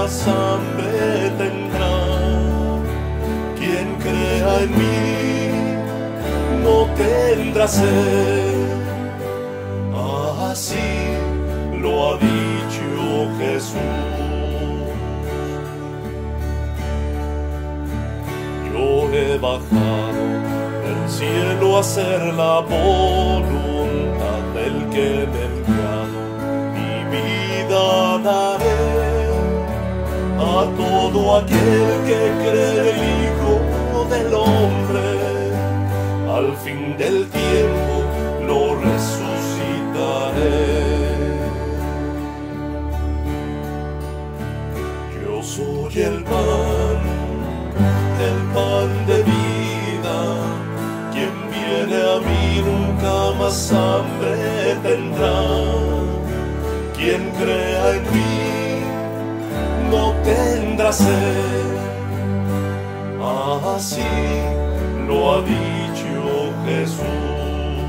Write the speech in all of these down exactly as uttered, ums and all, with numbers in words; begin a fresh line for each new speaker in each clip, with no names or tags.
más hambre tendrá. Quien crea en mí no tendrá sed. Así lo ha dicho Jesús. Yo he bajado del cielo a hacer la voluntad del que me ha enviado. Mi vida daré a todo aquel que cree el Hijo del Hombre. Al fin del tiempo lo resucitaré. Yo soy el pan, el pan de vida. Quien viene a mí nunca más hambre tendrá. Quien crea en mí no tendrá sed. Así lo ha dicho Jesús.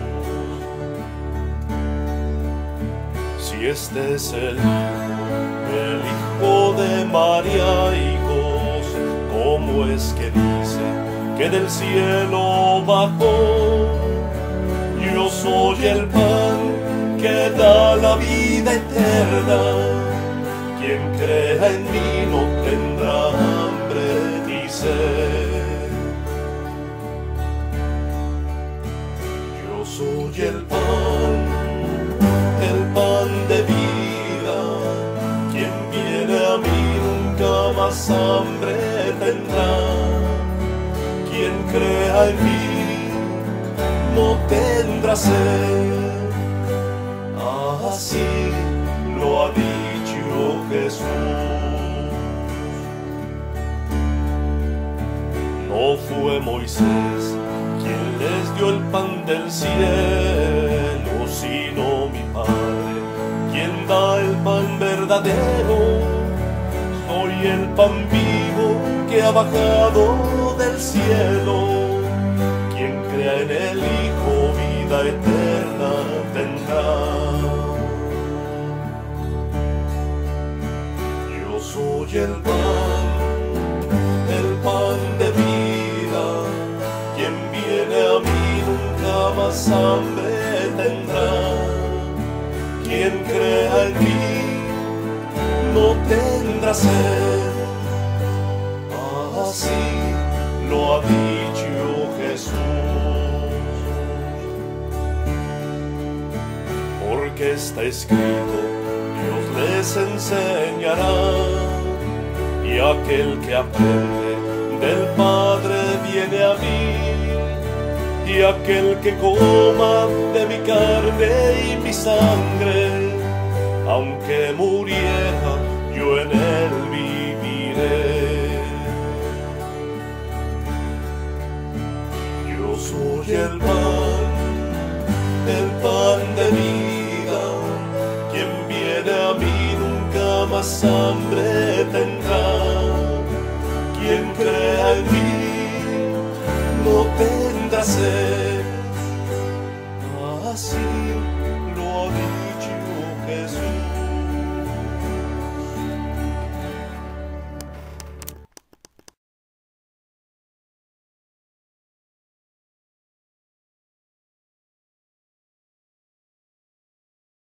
Si este es el Hijo, el Hijo de María y José, ¿cómo es que dice que del cielo bajó? Yo soy el pan que da la vida eterna. Quien crea en mí no tendrá hambre ni sed. Yo soy el pan, el pan de vida. Quien viene a mí nunca más hambre tendrá. Quien crea en mí no tendrá sed. Así lo ha dicho Jesús. No fue Moisés quien les dio el pan del cielo, sino mi Padre, quien da el pan verdadero. Soy el pan vivo que ha bajado del cielo. Quien crea en el Hijo, vida eterna tendrá. Yo soy el pan, el pan de vida. Quien viene a mí nunca más hambre tendrá. Quien crea en mí no tendrá sed. Así lo ha dicho Jesús. Porque está escrito, Dios les enseñará, y aquel que aprende del Padre viene a mí, y aquel que coma de mi carne y mi sangre, aunque muriera, yo en él viviré. Yo soy el pan, el pan de vida. Quien viene a mí nunca más hambre tendrá. Quien crea en mí no tendrá sed. Así